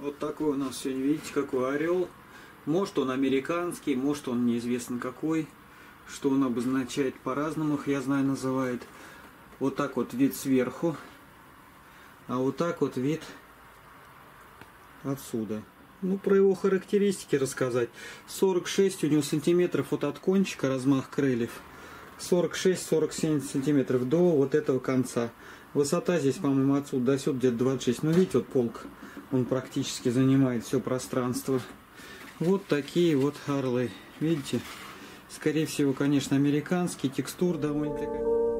Вот такой у нас сегодня, видите, какой орел. Может он американский, может он неизвестно какой. Что он обозначает, по-разному их, я знаю, называют. Вот так вот вид сверху, а вот так вот вид отсюда. Ну, про его характеристики рассказать. 46 у него сантиметров вот от кончика размах крыльев. 46-47 сантиметров до вот этого конца. Высота здесь, по-моему, отсюда до сюда где-то 26. Ну, видите, вот полк, он практически занимает все пространство. Вот такие вот орлы. Видите? Скорее всего, конечно, американский. Текстура довольно такая.